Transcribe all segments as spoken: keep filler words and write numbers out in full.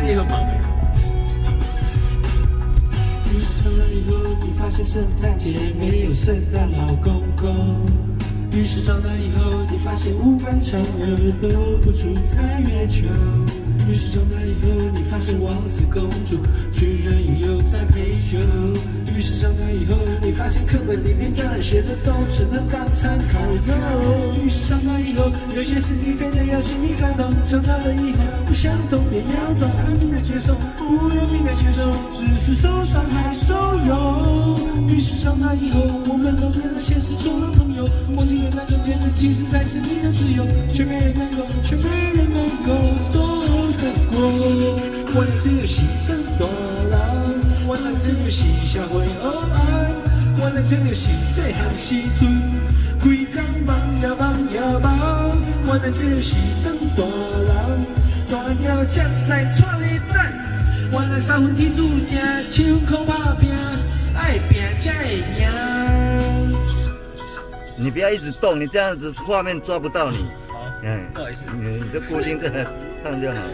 你很忙哎。 于是长大以后，你发现圣诞节没有圣诞老公公。于是长大以后，你发现无关嫦娥都不住在月球。于是长大以后，你发现王子公主居然也有在陪酒。于是长大以后，你发现课本里面教人学的都只能当参考用。于是长大以后，有些事你非得要心里感动。长大了以后，不想懂也要懂，安静的接受，不用力的接受，只是受伤害受用。于是长大以后，我们都跟现实做了朋友，忘记了那个天真其实才是你的自由，却没人能够，却没人能够懂得过。我的只有心更大人，我的只有是社会黑暗，我的只有是细汉时阵，规工忙呀忙呀忙，我的只有是当大人，大鸟才使带你等，我的三分天注定，七分靠打拼，爱拼才会赢。 你不要一直动，你这样子画面抓不到你。 好， 嗯， 不好意思， 你你就固定这唱就好了。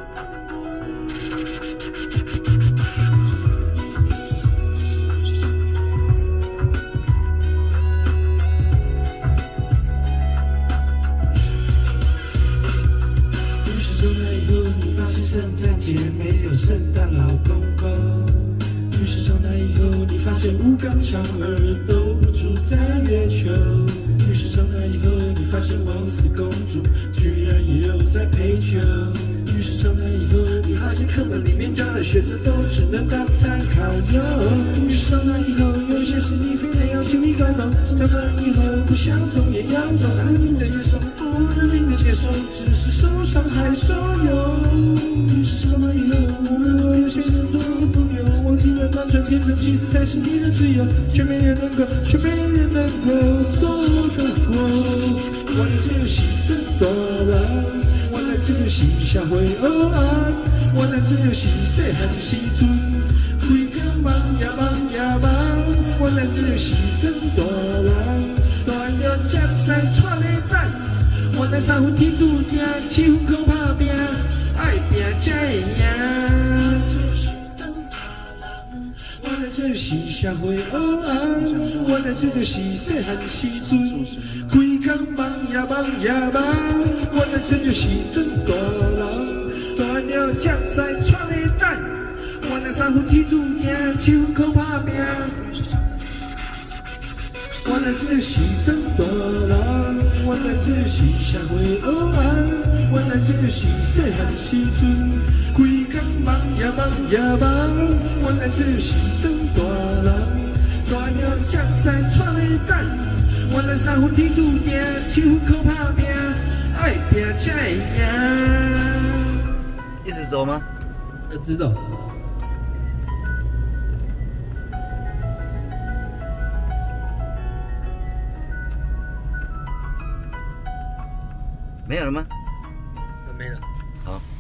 于是长大以后，你发现圣诞节没有圣诞老公公。于是长大以后，你发现吴刚嫦娥都不住在月球。于是长大以后，你发现王子公主居然也有在陪酒。于是长大以后，你发现课本里面教的学的都只能当参考用。于是长大以后，有些事你非得要经历感动。长大以后，不想懂也要懂，安静的接受，不认命的接受，只是受伤害受用。于是长大以后，我们都有些事做了朋友，忘记了单纯天真其实才是你的自由，却没人能够，却没人能够懂得过。我的只有心更大人，我的只有是社会黑暗，我的只有是细汉时阵，规工忙呀忙呀忙，我的只有是当大人，大了才使带你等，我的三分天注定，七分靠打拼，爱拼才会赢。我的这是社会黑暗，我的这就是细汉时阵，规工忙呀忙呀忙，我的这就是当大人，大了才使带你等，我的三分天注定，七分靠打拼。我的这是当大人，我的这是社会黑暗，我的这是细汉时阵，规工忙呀忙呀忙，我的这是当大人，大了才使带你等，我的三分天注定，七分靠打拼，爱拼才会赢。 一直走吗？ 要知道。 没有了吗？ 没了。 好。